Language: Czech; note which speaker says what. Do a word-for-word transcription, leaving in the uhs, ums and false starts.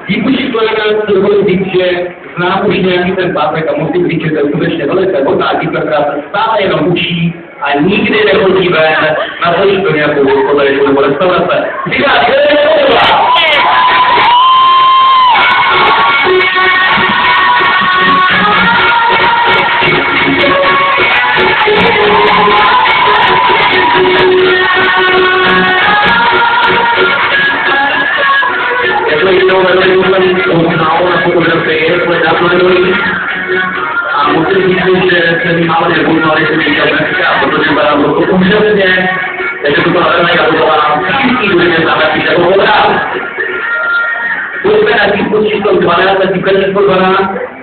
Speaker 1: Výpočet kolega se dovolím říct, že znám už nějaký ten pátek a musím říct, že to je skutečně velice hodná dívka, která se stále jenom učí a nikdy nechodí ven na to, do nějakou hospodařinu nebo restaurace. Říká, že je to jednou vedle jsem uznal na fotografii, ale dávno nedojí. A musím říct, že jsem málo nebuznal, že jsem viděl dneska, protože vypadám to úžasně, takže to byla velmi gratulovaná. Všichni budeme známe píše o voda. Budeme na tímku číslo dvanáct a tímka číslo dvanáct.